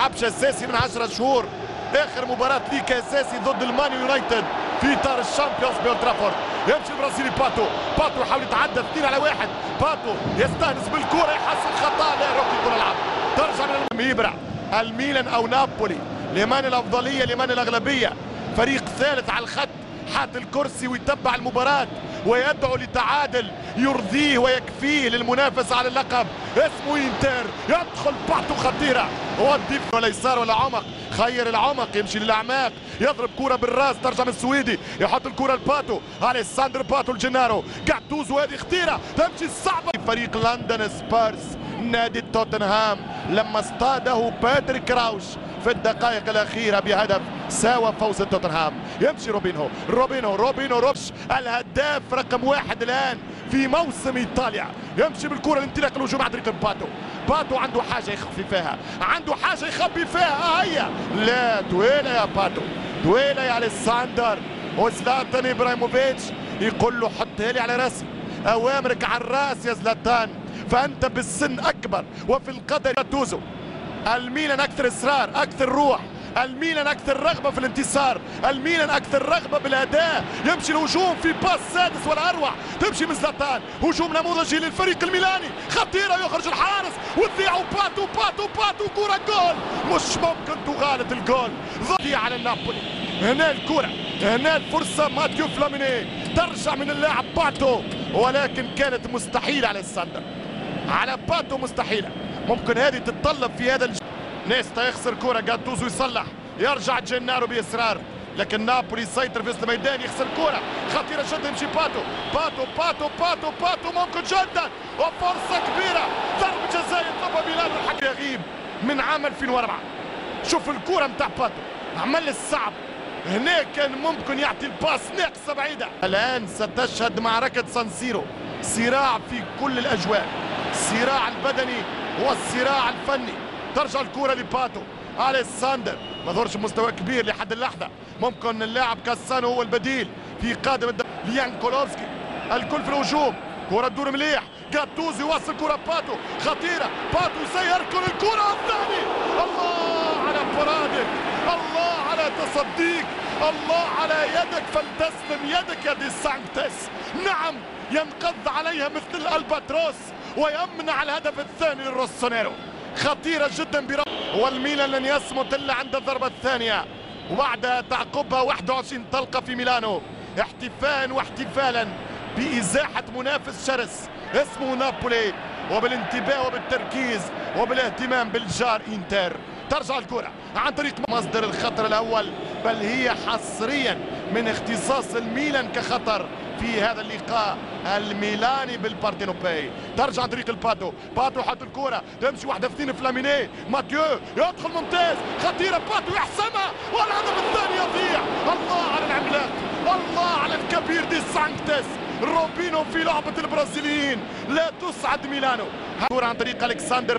لعبش اساسي من 10 شهور. اخر مباراه ليه كاساسي ضد المان يونايتد في اطار الشامبيونز بأولد ترافورد. يمشي البرازيلي باتو يحاول يتعدى 2 على 1. باتو يستانس بالكره، يحصل خطا، لا روكي الكره العب ترجع من يبرع الميلان او نابولي، لمن الافضليه لمن الاغلبيه. فريق ثالث على الخط حات الكرسي ويتبع المباراه ويدعو لتعادل يرضيه ويكفيه للمنافس على اللقب. اسمه انتر، يدخل باتو خطيره، هو الديف ولا يسار ولا عمق، خير العمق يمشي للاعماق، يضرب كرة بالراس ترجع من السويدي، يحط الكرة لباتو، اليساندر باتو الجنارو، جاتوزو هذه خطيرة تمشي صعبة. فريق لندن سبيرز نادي توتنهام لما اصطاده باتريك راوش في الدقائق الأخيرة بهدف ساوى فوز توتنهام. يمشي روبينو الهداف رقم 1 الآن في موسم إيطاليا، يمشي بالكرة الانطلاق الهجوم عن طريق باتو عنده حاجة يخفي فيها، عنده حاجة يخبي فيها. هيا لا دويلة يا باتو، دويلة يا اليساندر، وزلاتان إبراهيموفيتش يقول له حطها لي على راسي، أوامرك على الراس يا زلاتان، فأنت بالسن أكبر وفي القدر جاتوزو. الميلان أكثر إصرار، أكثر روح، الميلان أكثر رغبة في الانتصار، الميلان أكثر رغبة بالأداء. يمشي الهجوم في باس سادس ولا أروع، تمشي من زلاتان، هجوم نموذجي للفريق الميلاني، خطيرة يخرج الحارس وتضيع باتو كرة جول، مش ممكن تغالط الجول، ضيع على النابولي. هنا الكرة، هنا الفرصة، ماتيو فلاميني ترجع من اللاعب باتو، ولكن كانت مستحيلة على الساندر، على باتو مستحيلة. ممكن هذه تتطلب في هذا نيستا يخسر كرة، جاتوزو يصلح، يرجع جينارو بإصرار، لكن نابولي يسيطر في وسط الميدان، يخسر كرة خطيرة جدا، يمشي باتو ممكن جدا وفرصة كبيرة، ضربة جزاء يطلبها ميلان والحكم يغيب من عام 2004. شوف الكرة متاع باتو، عمل الصعب، هنا كان ممكن يعطي الباس ناقصة بعيدة. الآن ستشهد معركة سانسيرو، صراع في كل الأجواء، الصراع البدني والصراع الفني. ترجع الكرة لباتو، اليساندر ما ظهرش بمستوى كبير لحد اللحظة، ممكن اللاعب كاسانو هو البديل في قادم ليانكولوفسكي، الكل في الهجوم، كرة تدور مليح، جاتوزو يوصل كرة باتو خطيرة، باتو سيركل الكرة الثاني، الله على فرادك، الله على تصديك، الله على يدك، فلتسلم يدك يا دي سانكتس. نعم ينقض عليها مثل الالباتروس ويمنع الهدف الثاني للروسونيرو، خطيرة جدا والميلان لن يصمت الا عند الضربة الثانية، وبعد تعقبها 21 طلقة في ميلانو، واحتفالا بإزاحة منافس شرس اسمه نابولي، وبالانتباه وبالتركيز وبالاهتمام بالجار انتر. ترجع الكرة عن طريق مصدر الخطر الأول، بل هي حصريا من اختصاص الميلان كخطر في هذا اللقاء الميلاني بالبارتينوبي. ترجع عن طريق باتو حط الكرة، تمشي واحدة في 2 فلاميني، ماتيو يدخل ممتاز، خطيرة، باتو يحسمها والهدف الثاني يضيع. الله على العملاق، الله على الكبير دي سانكتس، روبينو في لعبة البرازيليين لا تسعد ميلانو. كرة عن طريق ألكساندر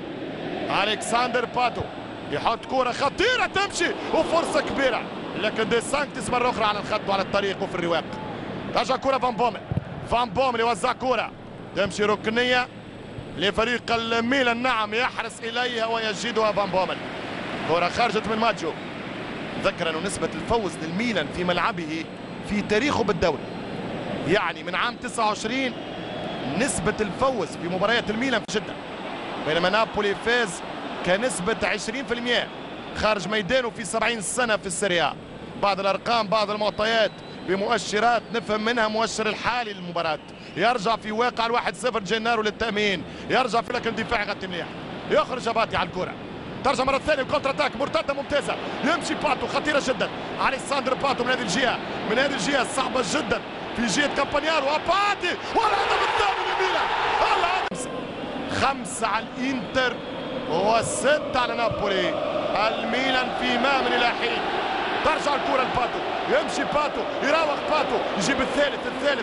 باتو يحط كرة خطيرة تمشي وفرصة كبيرة، لكن دي سانكتس مرة أخرى على الخط وعلى الطريق وفي الرواق. رجع كرة فان بومل يوزع كرة، تمشي ركنية لفريق الميلان، نعم يحرص إليها ويجدها فان بومل، كرة خرجت من ماجيو. ذكر أن نسبة الفوز للميلان في ملعبه في تاريخه بالدوري، يعني من عام 29 نسبة الفوز في مباريات الميلان جدا، بينما نابولي فاز كنسبة 20% خارج ميدانه في 70 سنة في السيريا. بعض الأرقام، بعض المعطيات بمؤشرات نفهم منها مؤشر الحالي للمباراة، يرجع في واقع 1-0 جينارو للتأمين، يرجع في لكن دفاع غطي مليح، يخرج باتي على الكرة، ترجع مرة ثانية كونتر اتاك، مرتدة ممتازة، يمشي باتو خطيرة جدا، اليساندر باتو من هذه الجهة صعبة جدا في جهة كامبانيارو، باتي والهدف الثاني للميلان، الهدف 5 على الانتر و6 على نابولي، الميلان في ما من الحين. ترجع الكرة لباتو، يمشي باتو، يراوغ باتو، يجيب الثالث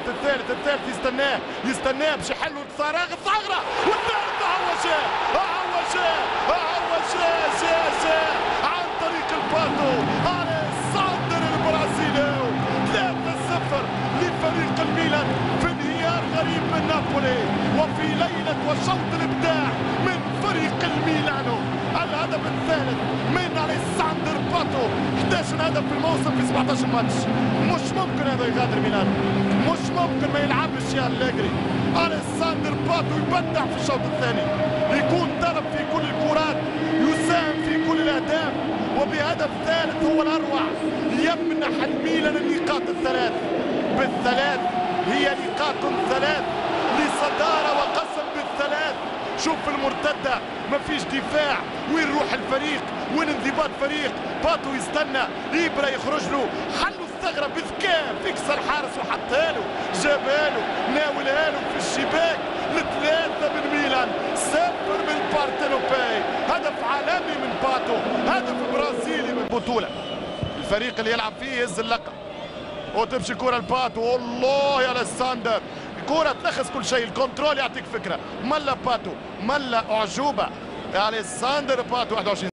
يستناه باش يحلوا الثغرة، والثالث هو جاء عن طريق الباتو، اليساندر البرازيلي، 3-0 لفريق الميلان في انهيار غريب من نابولي، وفي ليلة وشوط الابداع من فريق الميلانو. الهدف الثالث هدف في الموسم في 17 ماتش. مش ممكن هذا يغادر ميلان، مش ممكن ما يلعبش يا أليجري. أليساندر باتو يبدع في الشوط الثاني، يكون ضرب في كل الكرات، يساهم في كل الأهداف، وبهدف ثالث هو الأروع يمنح الميلان النقاط الثلاث. بالثلاث هي نقاط ثلاث لصدارة وقسم بالثلاث. شوف المرتدة مفيش دفاع، وين روح الفريق، وين انضباط فريق. باتو يستنى إبرا يخرج له، حلو استغرب بذكاء فيكس الحارس وحطها له، جابها له، ناولها له في الشباك. لثلاثة من ميلان، صفر من بارتينوباي. هدف عالمي من باتو، هدف برازيلي من البطولة. الفريق اللي يلعب فيه يهز اللقب وتمشي كرة لباتو. الله يا أليساندر، كرة تلخص كل شيء، الكنترول يعطيك فكرة. ملا باتو، ملا أعجوبة. أليساندر باتو 21